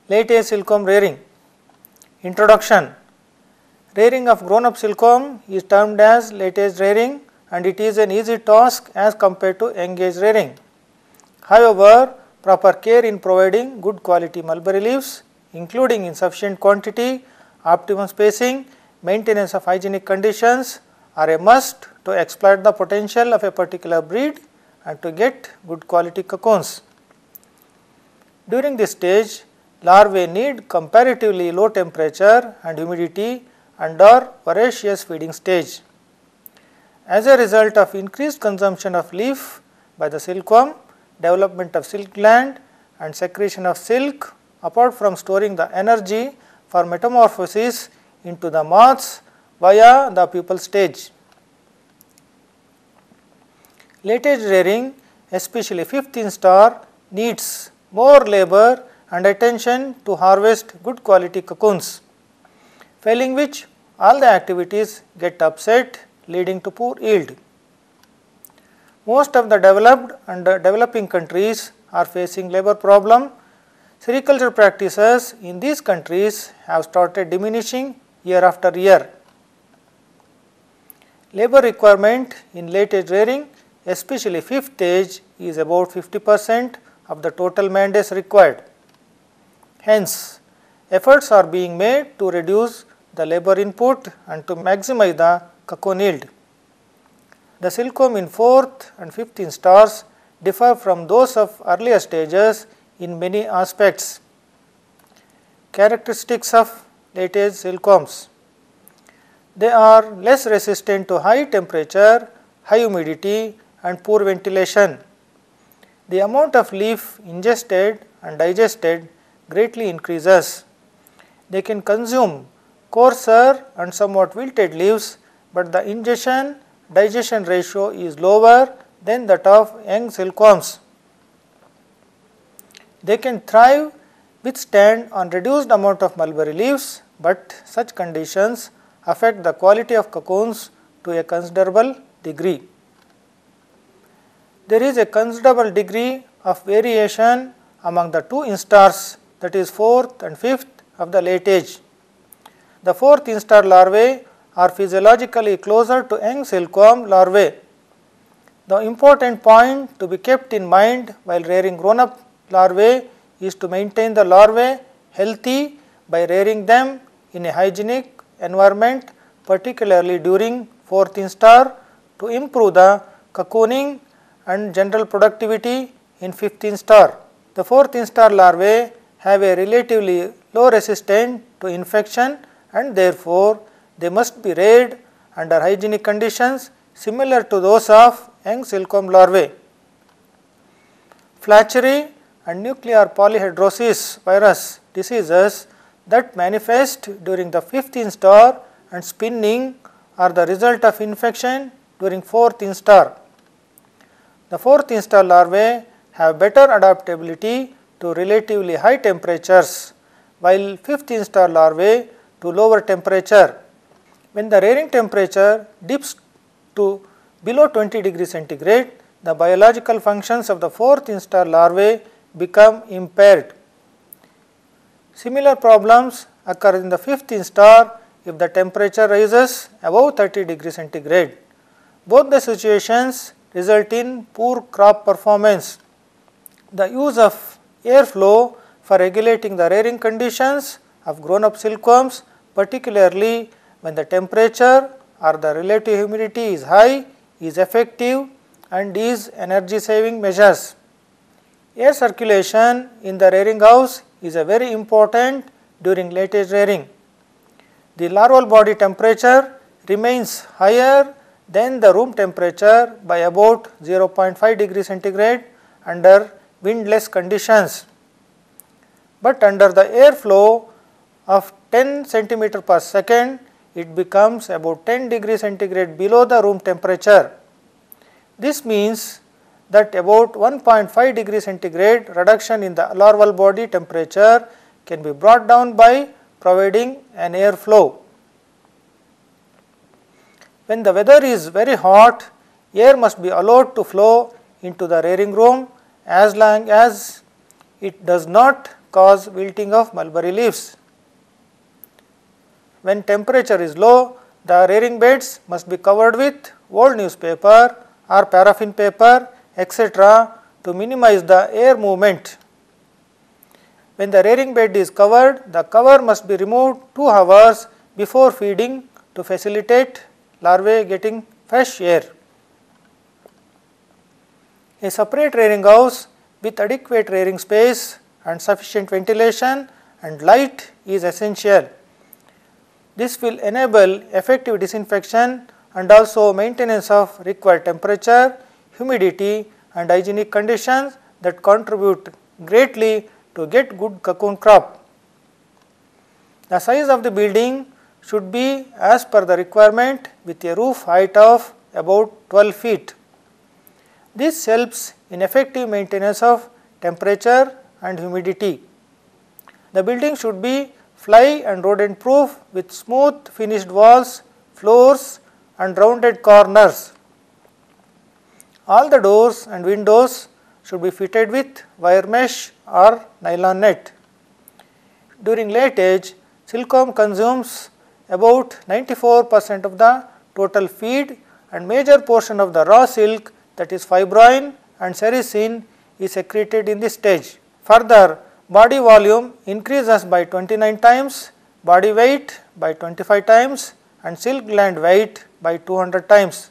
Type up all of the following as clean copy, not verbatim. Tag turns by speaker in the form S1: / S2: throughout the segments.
S1: Late age silkworm rearing. Introduction. Rearing of grown up silkworm is termed as late age rearing, and it is an easy task as compared to young age rearing. However, proper care in providing good quality mulberry leaves, including in sufficient quantity, optimum spacing, maintenance of hygienic conditions are a must to exploit the potential of a particular breed and to get good quality cocoons. During this stage, larvae need comparatively low temperature and humidity and are voracious feeding stage. As a result of increased consumption of leaf by the silkworm, development of silk gland and secretion of silk, apart from storing the energy for metamorphosis into the moths via the pupal stage. Late age rearing, especially 5th instar, needs more labor and attention to harvest good quality cocoons, failing which all the activities get upset, leading to poor yield. Most of the developed and developing countries are facing labor problem. Sericulture practices in these countries have started diminishing year after year. Labor requirement in late age rearing, especially 5th stage, is about 50% of the total man days required. Hence, efforts are being made to reduce the labor input and to maximize the cocoon yield. The silkworm in 4th and 5th instars differ from those of earlier stages in many aspects. Characteristics of late age silkworms. They are less resistant to high temperature, high humidity and poor ventilation. The amount of leaf ingested and digested greatly increases. They can consume coarser and somewhat wilted leaves, but the ingestion digestion ratio is lower than that of young silkworms. They can withstand on reduced amount of mulberry leaves, but such conditions affect the quality of cocoons to a considerable degree. There is a considerable degree of variation among the two instars, that is 4th and 5th of the late age. The 4th instar larvae are physiologically closer to young silkworm larvae. The important point to be kept in mind while rearing grown up larvae is to maintain the larvae healthy by rearing them in a hygienic environment, particularly during 4th instar, to improve the cocooning and general productivity in 5th instar. The 4th instar larvae have a relatively low resistance to infection, and therefore, they must be reared under hygienic conditions similar to those of young silkworm larvae. Flachere and nuclear polyhedrosis virus diseases that manifest during the 5th instar and spinning are the result of infection during 4th instar. The 4th instar larvae have better adaptability to relatively high temperatures, while 5th instar larvae to lower temperature. When the rearing temperature dips to below 20 degrees centigrade, the biological functions of the 4th instar larvae become impaired. Similar problems occur in the 5th instar if the temperature rises above 30 degrees centigrade. Both the situations result in poor crop performance. The use of airflow for regulating the rearing conditions of grown up silkworms, particularly when the temperature or the relative humidity is high, is effective and is energy saving measures. Air circulation in the rearing house is a very important during late age rearing. The larval body temperature remains higher than the room temperature by about 0.5 degrees centigrade under windless conditions, but under the airflow of 10 centimeter per second, it becomes about 10 degrees centigrade below the room temperature. This means that about 1.5 degrees centigrade reduction in the larval body temperature can be brought down by providing an airflow. When the weather is very hot, air must be allowed to flow into the rearing room as long as it does not cause wilting of mulberry leaves. When temperature is low, the rearing beds must be covered with old newspaper or paraffin paper, etc. to minimize the air movement. When the rearing bed is covered, the cover must be removed 2 hours before feeding to facilitate larvae getting fresh air. A separate rearing house with adequate rearing space and sufficient ventilation and light is essential. This will enable effective disinfection and also maintenance of required temperature, humidity and hygienic conditions that contribute greatly to get good cocoon crop. The size of the building should be as per the requirement with a roof height of about 12 feet. This helps in effective maintenance of temperature and humidity. The building should be fly and rodent proof with smooth finished walls, floors and rounded corners. All the doors and windows should be fitted with wire mesh or nylon net. During late age, silkworm consumes about 94% of the total feed and major portion of the raw silk, that is fibroin and sericin, is secreted in this stage. Further, body volume increases by 29 times, body weight by 25 times and silk gland weight by 200 times.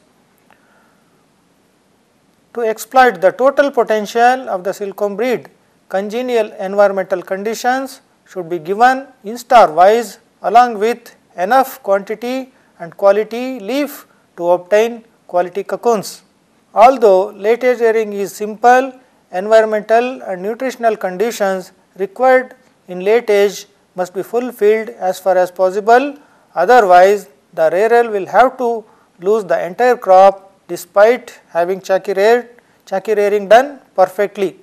S1: To exploit the total potential of the silkworm breed, congenial environmental conditions should be given instar wise along with enough quantity and quality leaf to obtain quality cocoons. Although late age rearing is simple, environmental and nutritional conditions required in late age must be fulfilled as far as possible, otherwise the rearer will have to lose the entire crop despite having Chackey rearing done perfectly.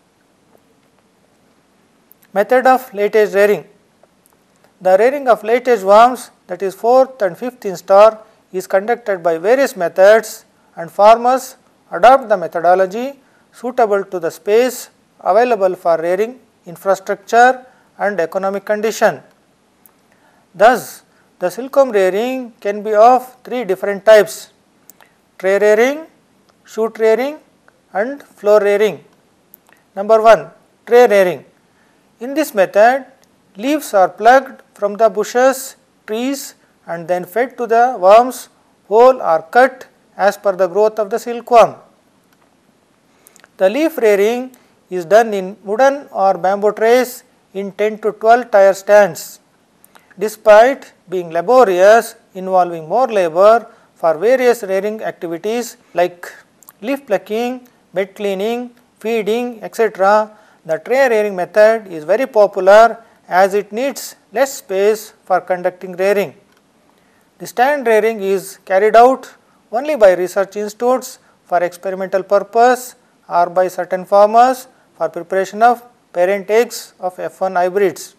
S1: Method of late age rearing. The rearing of late age worms, that is 4th and 5th instar, is conducted by various methods and farmers adopt the methodology suitable to the space available for rearing, infrastructure and economic condition. Thus, the silkworm rearing can be of 3 different types: tray rearing, shoot rearing and floor rearing. Number 1, tray rearing. In this method, leaves are plucked from the bushes, trees and then fed to the worms whole or cut as per the growth of the silkworm. The leaf rearing is done in wooden or bamboo trays in 10 to 12 tire stands. Despite being laborious, involving more labor for various rearing activities like leaf plucking, bed cleaning, feeding, etc., the tray rearing method is very popular as it needs less space for conducting rearing. The stand rearing is carried out only by research institutes for experimental purpose or by certain farmers for preparation of parent eggs of F1 hybrids.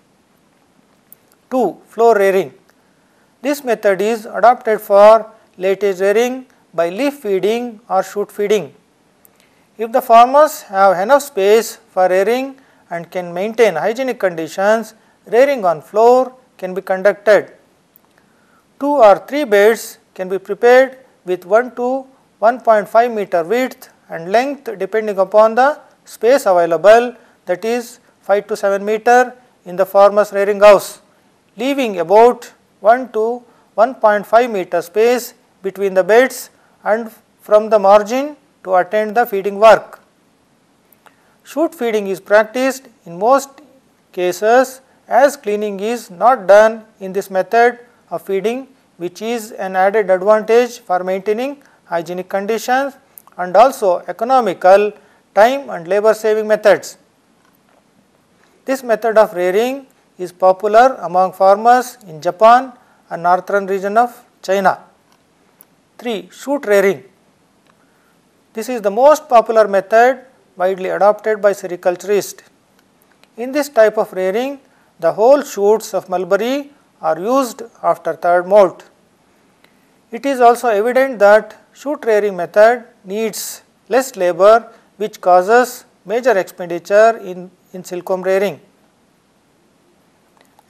S1: 2. Floor rearing. This method is adopted for late age rearing by leaf feeding or shoot feeding. If the farmers have enough space for rearing and can maintain hygienic conditions, rearing on floor can be conducted. 2 or 3 beds can be prepared with 1 to 1.5 meter width and length depending upon the space available, that is 5 to 7 meter in the farmer's rearing house, leaving about 1 to 1.5 meter space between the beds and from the margin to attend the feeding work. Shoot feeding is practiced in most cases as cleaning is not done in this method of feeding, which is an added advantage for maintaining hygienic conditions and also economical, time and labor saving methods. This method of rearing is popular among farmers in Japan and northern region of China. 3. Shoot rearing. This is the most popular method widely adopted by sericulturists. In this type of rearing, the whole shoots of mulberry are used after third molt. It is also evident that shoot rearing method needs less labor, which causes major expenditure in silkworm rearing.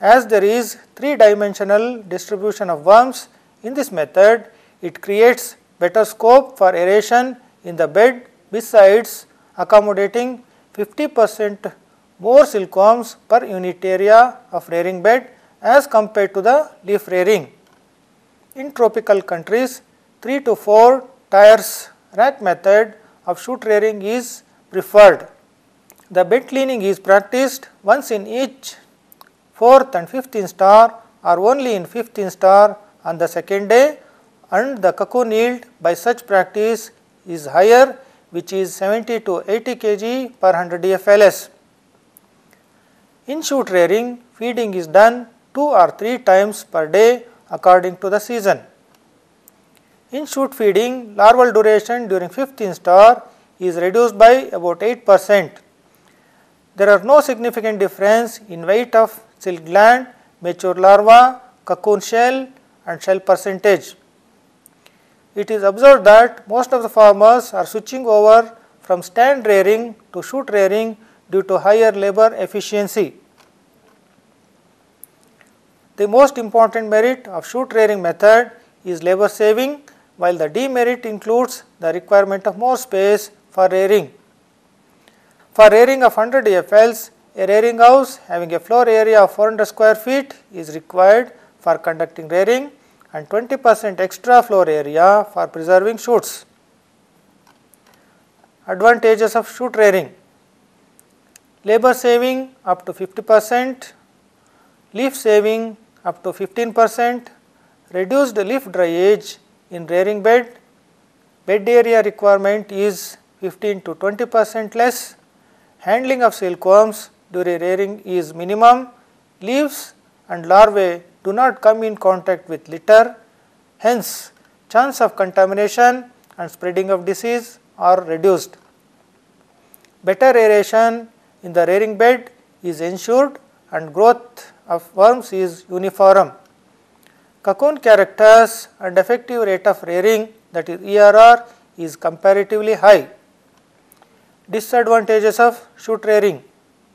S1: As there is 3-dimensional distribution of worms in this method, it creates better scope for aeration in the bed, besides accommodating 50% more silkworms per unit area of rearing bed as compared to the leaf rearing. In tropical countries, 3 to 4 tiers rack method of shoot rearing is preferred. The bed cleaning is practiced once in each 4th and 15th star or only in 15th star on the second day, and the cocoon yield by such practice is higher, which is 70 to 80 kg per 100 DFLS. In shoot rearing, feeding is done 2 or 3 times per day according to the season. In shoot feeding, larval duration during 15th star is reduced by about 8%. There are no significant difference in weight of silk gland, mature larva, cocoon shell and shell percentage. It is observed that most of the farmers are switching over from stand rearing to shoot rearing due to higher labor efficiency. The most important merit of shoot rearing method is labor saving, while the demerit includes the requirement of more space for rearing. For rearing of 100 DFLs, a rearing house having a floor area of 400 square feet is required for conducting rearing and 20% extra floor area for preserving shoots. Advantages of shoot rearing: labor saving up to 50%, leaf saving up to 15%, reduced leaf dryage in rearing bed, bed area requirement is 15 to 20% less, handling of silkworms during rearing is minimum, leaves and larvae do not come in contact with litter, hence chance of contamination and spreading of disease are reduced. Better aeration in the rearing bed is ensured and growth of worms is uniform. Cocoon characters and effective rate of rearing, that is ERR, is comparatively high. Disadvantages of shoot rearing: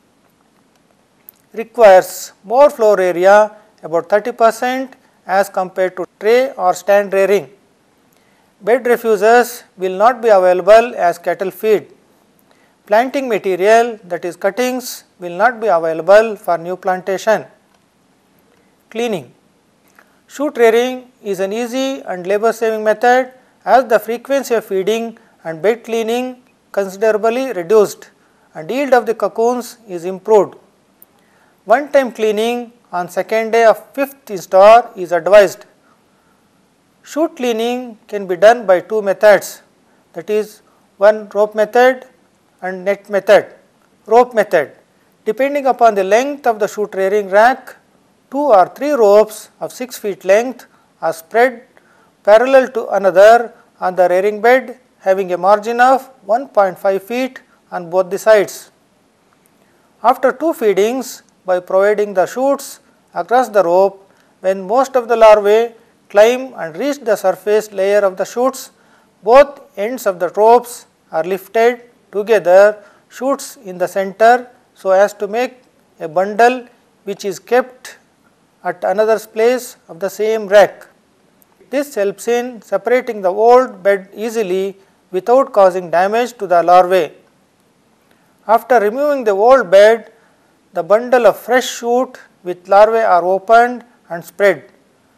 S1: requires more floor area, about 30% as compared to tray or stand rearing. Bed refuses will not be available as cattle feed. Planting material, that is cuttings, will not be available for new plantation. Cleaning: shoot rearing is an easy and labor saving method as the frequency of feeding and bed cleaning considerably reduced and yield of the cocoons is improved. One time cleaning on second day of 5th star is advised. Shoot cleaning can be done by 2 methods, that is one rope method and net method. Rope method: depending upon the length of the shoot rearing rack, 2 or 3 ropes of 6 feet length are spread parallel to another on the rearing bed having a margin of 1.5 feet on both the sides. After 2 feedings, by providing the shoots across the rope, when most of the larvae climb and reach the surface layer of the shoots, both ends of the ropes are lifted together, shoots in the center, so as to make a bundle which is kept at another place of the same rack. This helps in separating the old bed easily without causing damage to the larvae. After removing the old bed, the bundle of fresh shoot with larvae are opened and spread.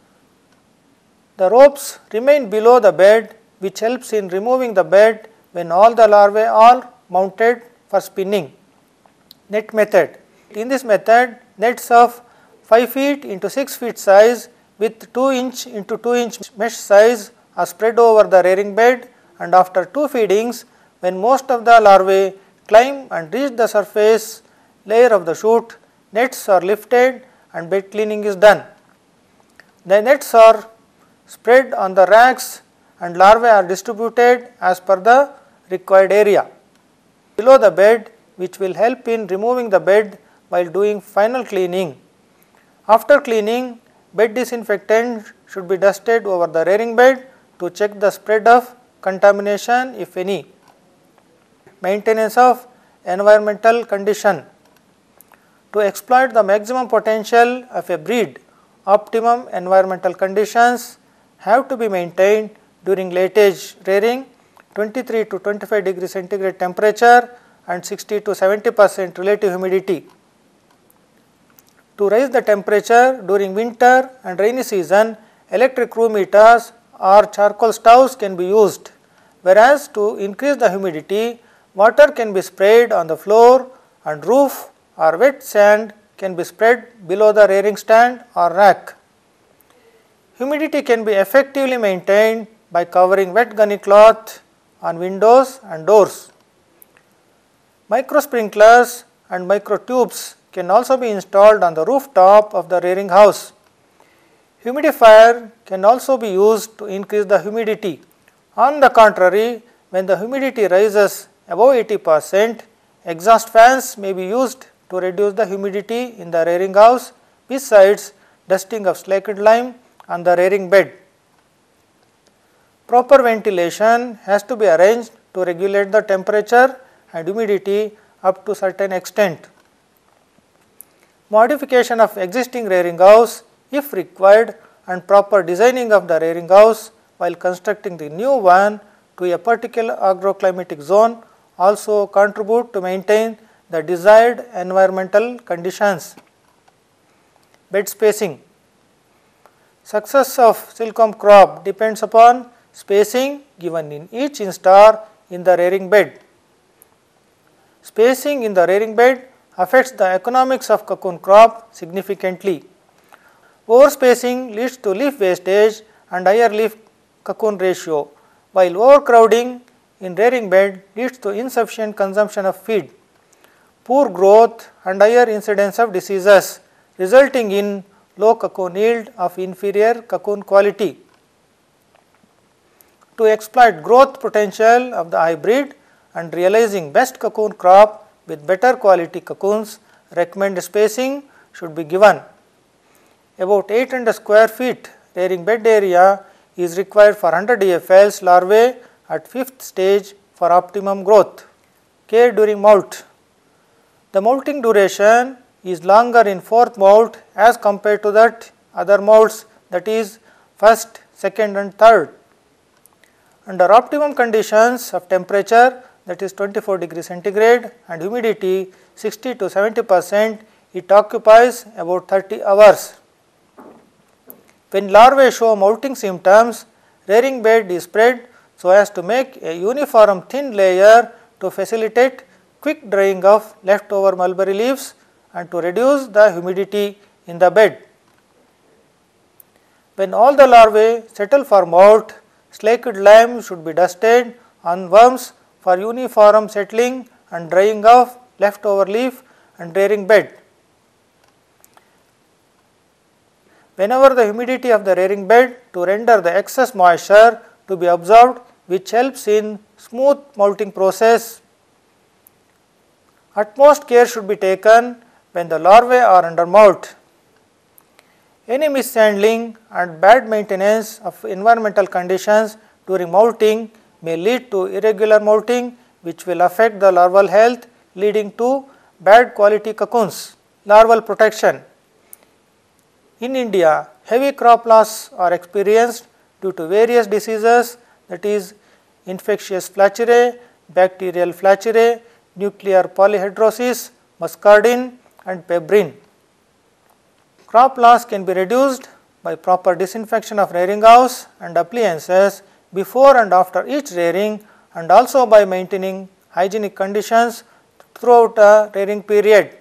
S1: The ropes remain below the bed, which helps in removing the bed when all the larvae are mounted for spinning. Net method: in this method, nets of 5 feet into 6 feet size with 2 inch into 2 inch mesh size are spread over the rearing bed, and after 2 feedings, when most of the larvae climb and reach the surface layer of the shoot, nets are lifted and bed cleaning is done. The nets are spread on the racks and larvae are distributed as per the required area below the bed, which will help in removing the bed while doing final cleaning. After cleaning, bed disinfectant should be dusted over the rearing bed to check the spread of contamination if any. Maintenance of environmental condition: To exploit the maximum potential of a breed, optimum environmental conditions have to be maintained during late age rearing, 23 to 25 degree centigrade temperature and 60 to 70% relative humidity. To raise the temperature during winter and rainy season, electric room heaters or charcoal stoves can be used, whereas to increase the humidity, water can be sprayed on the floor and roof, or wet sand can be spread below the rearing stand or rack. Humidity can be effectively maintained by covering wet gunny cloth on windows and doors. Micro sprinklers and micro tubes can also be installed on the rooftop of the rearing house. Humidifier can also be used to increase the humidity. On the contrary, when the humidity rises above 80%, exhaust fans may be used to reduce the humidity in the rearing house, besides dusting of slaked lime on the rearing bed. Proper ventilation has to be arranged to regulate the temperature and humidity up to certain extent. Modification of existing rearing house if required and proper designing of the rearing house while constructing the new one to a particular agroclimatic zone also contribute to maintain the desired environmental conditions. Bed spacing. Success of silkworm crop depends upon spacing given in each instar in the rearing bed. Spacing in the rearing bed affects the economics of cocoon crop significantly. Overspacing leads to leaf wastage and higher leaf cocoon ratio, while overcrowding in rearing bed leads to insufficient consumption of feed, poor growth and higher incidence of diseases, resulting in low cocoon yield of inferior cocoon quality. To exploit growth potential of the hybrid and realizing best cocoon crop with better quality cocoons, recommended spacing should be given. About 800 square feet rearing bed area is required for 100 EFLs larvae at 5th stage for optimum growth. Care during molt. The molting duration is longer in 4th molt as compared to that other molts, that is 1st, 2nd and 3rd. Under optimum conditions of temperature, that is 24 degree centigrade, and humidity 60 to 70%, it occupies about 30 hours. When larvae show molting symptoms, rearing bed is spread so as to make a uniform thin layer to facilitate quick drying of leftover mulberry leaves and to reduce the humidity in the bed. When all the larvae settle for molt, slaked lime should be dusted on worms for uniform settling and drying of leftover leaf and rearing bed. Whenever the humidity of the rearing bed to render the excess moisture to be absorbed, which helps in smooth molting process. Utmost care should be taken when the larvae are under molt. Any mishandling and bad maintenance of environmental conditions during molting may lead to irregular molting, which will affect the larval health, leading to bad quality cocoons. Larval protection. In India, heavy crop loss are experienced due to various diseases, that is infectious flagellum, bacterial flagellum, nuclear polyhedrosis, muscardine and pebrine. Crop loss can be reduced by proper disinfection of rearing house and appliances before and after each rearing, and also by maintaining hygienic conditions throughout a rearing period.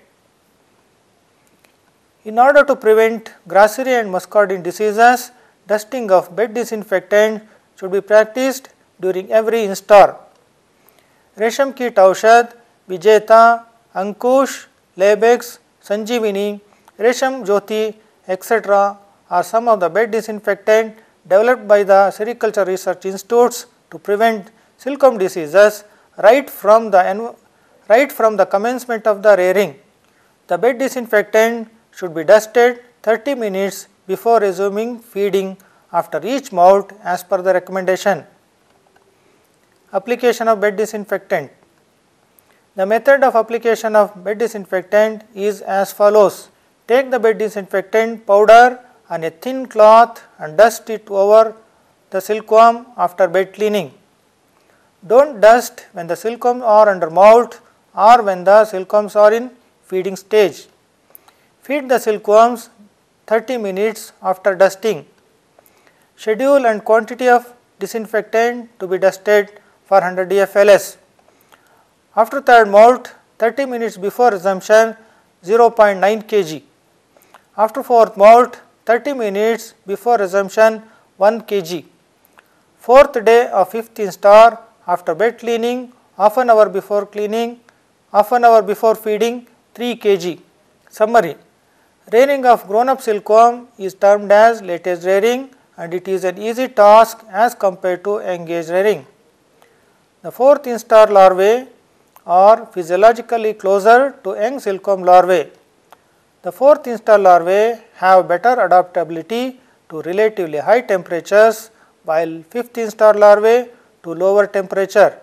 S1: In order to prevent grassery and muscardine diseases, dusting of bed disinfectant should be practiced during every instar. Resham Kit Aushad, Vijeta, Ankush, Labex, Sanjeevini, Resham Jyoti, etc. are some of the bed disinfectant developed by the Sericulture Research Institutes to prevent silkworm diseases right from the commencement of the rearing. The bed disinfectant should be dusted 30 minutes before resuming feeding after each molt as per the recommendation. Application of bed disinfectant. The method of application of bed disinfectant is as follows. Take the bed disinfectant powder on a thin cloth and dust it over the silkworm after bed cleaning. Don't dust when the silkworms are under molt or when the silkworms are in feeding stage. Feed the silkworms 30 minutes after dusting. Schedule and quantity of disinfectant to be dusted for 100 DFLS. After third molt, 30 minutes before resumption, 0.9 kg. After fourth molt, 30 minutes before resumption, 1 kg. Fourth day of fifth instar, after bed cleaning, half an hour before cleaning, half an hour before feeding, 3 kg. Summary. Rearing of grown-up silkworm is termed as late-age rearing, and it is an easy task as compared to young-age rearing. The fourth instar larvae are physiologically closer to young silkworm larvae. The fourth instar larvae have better adaptability to relatively high temperatures, while fifth instar larvae to lower temperature.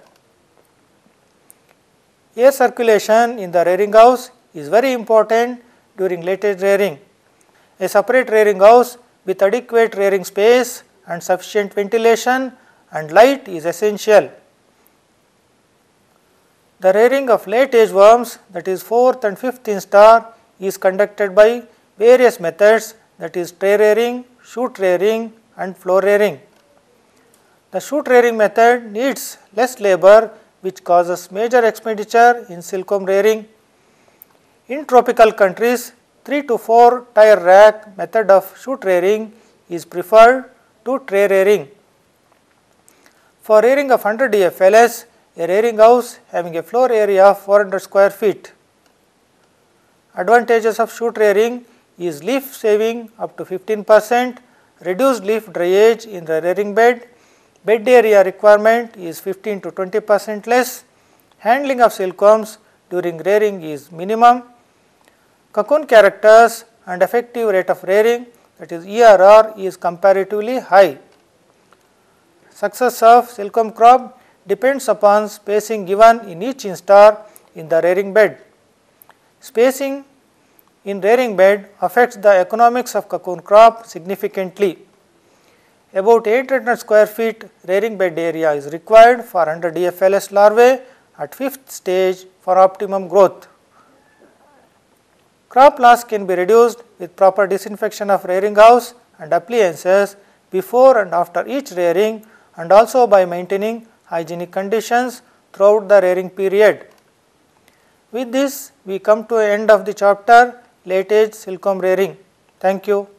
S1: Air circulation in the rearing house is very important during late-age rearing. A separate rearing house with adequate rearing space and sufficient ventilation and light is essential. The rearing of late-age worms, that is 4th and 5th instar, is conducted by various methods, that is tray rearing, shoot rearing and floor rearing. The shoot rearing method needs less labor, which causes major expenditure in silkworm rearing. In tropical countries, 3 to 4 tier rack method of shoot rearing is preferred to tray rearing. For rearing of 100 DFLS, a rearing house having a floor area of 400 square feet. Advantages of shoot rearing is leaf saving up to 15%, reduced leaf dryage in the rearing bed, bed area requirement is 15 to 20% less, handling of silkworms during rearing is minimum, cocoon characters and effective rate of rearing, that is ERR, is comparatively high. Success of silkworm crop depends upon spacing given in each instar in the rearing bed. Spacing in rearing bed affects the economics of cocoon crop significantly. About 800 square feet rearing bed area is required for 100 DFLS larvae at 5th stage for optimum growth. Crop loss can be reduced with proper disinfection of rearing house and appliances before and after each rearing, and also by maintaining hygienic conditions throughout the rearing period. With this, we come to the end of the chapter late age silkworm rearing. Thank you.